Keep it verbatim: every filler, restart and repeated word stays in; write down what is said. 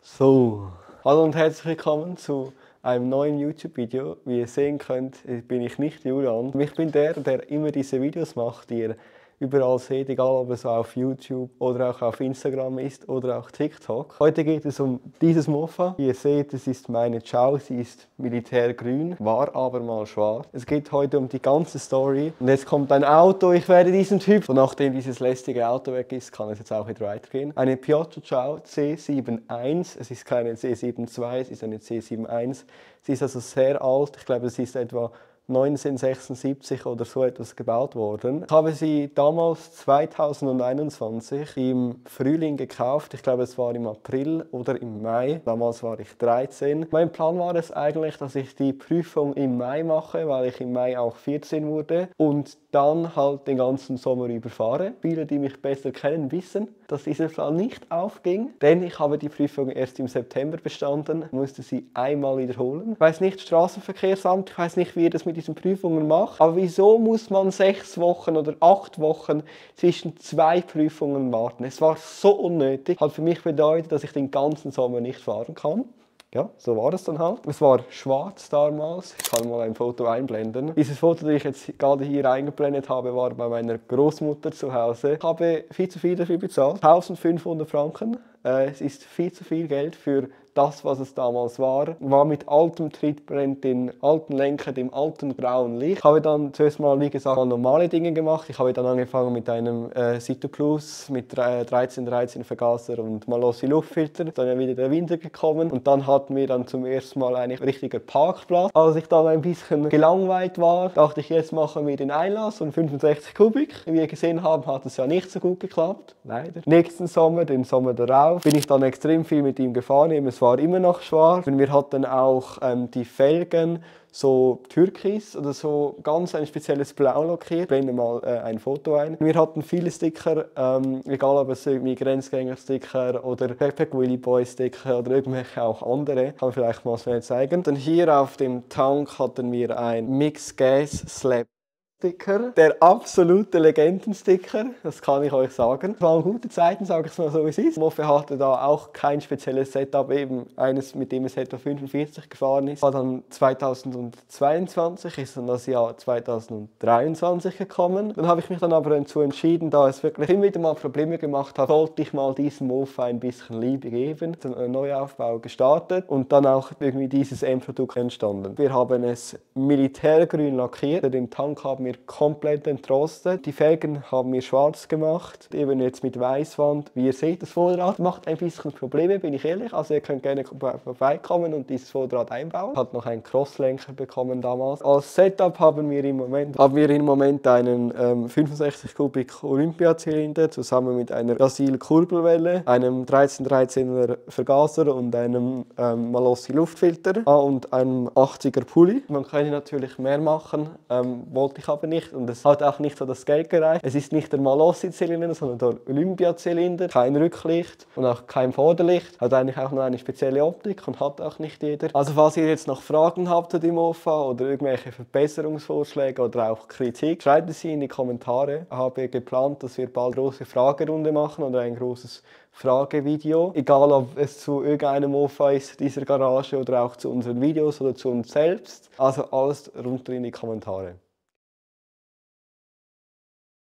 So, hallo und herzlich willkommen zu einem neuen YouTube-Video. Wie ihr sehen könnt, bin ich nicht Julian. Ich bin der, der immer diese Videos macht, die ihr überall seht, egal ob es auf YouTube oder auch auf Instagram ist oder auch TikTok. Heute geht es um dieses Mofa. Wie ihr seht, es ist meine Chow, sie ist militärgrün, war aber mal schwarz. Es geht heute um die ganze Story. Und jetzt kommt ein Auto, ich werde diesen Typ. Und nachdem dieses lästige Auto weg ist, kann es jetzt auch wieder weitergehen. Eine Piaggio Chow C sieben eins, es ist keine C sieben zwei, es ist eine C sieben eins. Sie ist also sehr alt, ich glaube es ist etwa neunzehnhundertsechsundsiebzig oder so etwas gebaut worden. Ich habe sie damals zweitausendeinundzwanzig im Frühling gekauft. Ich glaube, es war im April oder im Mai. Damals war ich dreizehn. Mein Plan war es eigentlich, dass ich die Prüfung im Mai mache, weil ich im Mai auch vierzehn wurde und dann halt den ganzen Sommer überfahre. Viele, die mich besser kennen, wissen, dass dieser Plan nicht aufging, denn ich habe die Prüfung erst im September bestanden, musste sie einmal wiederholen. Ich weiß nicht, Straßenverkehrsamt, ich weiß nicht, wie ihr das mit diesen Prüfungen macht, aber wieso muss man sechs Wochen oder acht Wochen zwischen zwei Prüfungen warten? Es war so unnötig, hat für mich bedeutet, dass ich den ganzen Sommer nicht fahren kann. Ja, so war es dann halt. Es war schwarz damals. Ich kann mal ein Foto einblenden. Dieses Foto, das ich jetzt gerade hier eingeblendet habe, war bei meiner Großmutter zu Hause. Ich habe viel zu viel dafür bezahlt. eintausendfünfhundert Franken. Äh, es ist viel zu viel Geld für das, was es damals war. War mit altem Trittbrett, den alten Lenker, dem alten grauen Licht. Ich habe dann zuerst mal, wie gesagt, mal normale Dinge gemacht. Ich habe dann angefangen mit einem äh, Sito Plus, mit dreizehn dreizehn Vergaser und Malossi Luftfilter. Dann wieder der Winter gekommen und dann hatten wir dann zum ersten Mal einen richtigen Parkplatz. Als ich dann ein bisschen gelangweilt war, dachte ich, jetzt machen wir den Einlass von fünfundsechzig Kubik. Wie wir gesehen haben, hat es ja nicht so gut geklappt, leider. Nächsten Sommer, den Sommer darauf, bin ich dann extrem viel mit ihm gefahren. Es war immer noch schwarz. Wir hatten auch ähm, die Felgen so türkis oder so ganz ein spezielles Blau lackiert. Ich blende mal äh, ein Foto ein. Wir hatten viele Sticker, ähm, egal ob es irgendwie Grenzgänger-Sticker oder Pepek Willy Boy Sticker oder irgendwelche auch andere. Kann ich vielleicht mal schnell zeigen. Dann hier auf dem Tank hatten wir ein Mixed Gas Slab Sticker, der absolute Legendensticker, das kann ich euch sagen. Es waren gute Zeiten, sage ich es mal so wie es ist. Mofa hatte da auch kein spezielles Setup, eben eines, mit dem es etwa fünfundvierzig gefahren ist. War dann zweitausendzweiundzwanzig, ist dann das Jahr zweitausenddreiundzwanzig gekommen. Dann habe ich mich dann aber dazu entschieden, da es wirklich immer wieder mal Probleme gemacht hat, sollte ich mal diesem Mofa ein bisschen Liebe geben. Dann einen Neuaufbau gestartet und dann auch irgendwie dieses Endprodukt entstanden. Wir haben es militärgrün lackiert, den Tank haben wir komplett entrostet. Die Felgen haben wir schwarz gemacht, eben jetzt mit Weißwand. Wie ihr seht, das Vorderrad macht ein bisschen Probleme, bin ich ehrlich. Also ihr könnt gerne vorbeikommen und dieses Vorderrad einbauen. Hat noch einen Crosslenker bekommen damals. Als Setup haben wir im Moment, haben wir im Moment einen ähm, fünfundsechzig Kubik Olympiazylinder zusammen mit einer Brasil Kurbelwelle, einem dreizehn dreizehner Vergaser und einem ähm, Malossi Luftfilter ah, und einem achtziger Pulli. Man kann natürlich mehr machen, ähm, wollte ich aber nicht und es hat auch nicht so das Geld gereicht. Es ist nicht der Malossi-Zylinder, sondern der Olympia-Zylinder. Kein Rücklicht und auch kein Vorderlicht. Hat eigentlich auch noch eine spezielle Optik und hat auch nicht jeder. Also falls ihr jetzt noch Fragen habt zu dem Mofa oder irgendwelche Verbesserungsvorschläge oder auch Kritik, schreibt sie in die Kommentare. Ich habe geplant, dass wir bald eine große Fragerunde machen oder ein großes Fragevideo. Egal ob es zu irgendeinem Mofa ist, dieser Garage oder auch zu unseren Videos oder zu uns selbst. Also alles runter in die Kommentare.